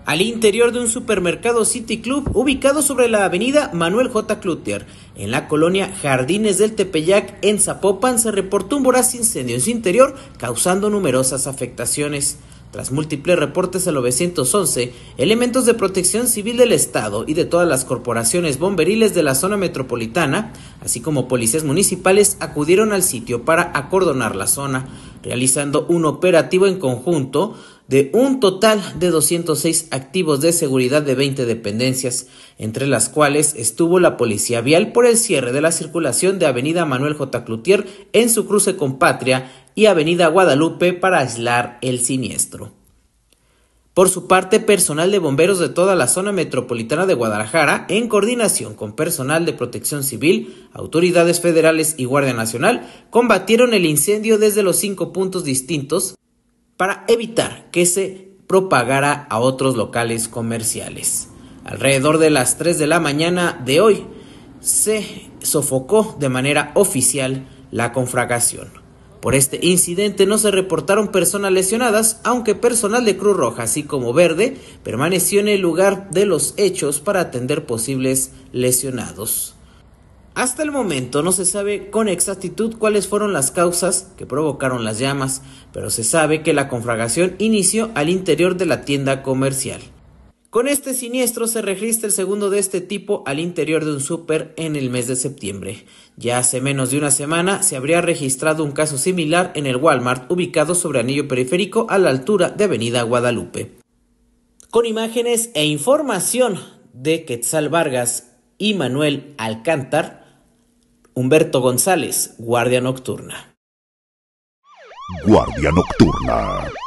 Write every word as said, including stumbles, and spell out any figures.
al interior de un supermercado City Club ubicado sobre la avenida Manuel J. Cloutier. En la colonia Jardines del Tepeyac, en Zapopan, se reportó un voraz incendio en su interior, causando numerosas afectaciones. Tras múltiples reportes al nueve once, elementos de protección civil del estado y de todas las corporaciones bomberiles de la zona metropolitana, así como policías municipales, acudieron al sitio para acordonar la zona, realizando un operativo en conjunto de un total de doscientos seis activos de seguridad de veinte dependencias, entre las cuales estuvo la Policía Vial por el cierre de la circulación de avenida Manuel J. Cloutier en su cruce con Patria y avenida Guadalupe para aislar el siniestro. Por su parte, personal de bomberos de toda la zona metropolitana de Guadalajara, en coordinación con personal de protección civil, autoridades federales y Guardia Nacional, combatieron el incendio desde los cinco puntos distintos para evitar que se propagara a otros locales comerciales. Alrededor de las tres de la mañana de hoy se sofocó de manera oficial la conflagración. Por este incidente no se reportaron personas lesionadas, aunque personal de Cruz Roja, así como Verde, permaneció en el lugar de los hechos para atender posibles lesionados. Hasta el momento no se sabe con exactitud cuáles fueron las causas que provocaron las llamas, pero se sabe que la conflagración inició al interior de la tienda comercial. Con este siniestro se registra el segundo de este tipo al interior de un súper en el mes de septiembre. Ya hace menos de una semana se habría registrado un caso similar en el Walmart ubicado sobre Anillo Periférico a la altura de avenida Guadalupe. Con imágenes e información de Quetzal Vargas y Manuel Alcántar, Humberto González, Guardia Nocturna. Guardia Nocturna.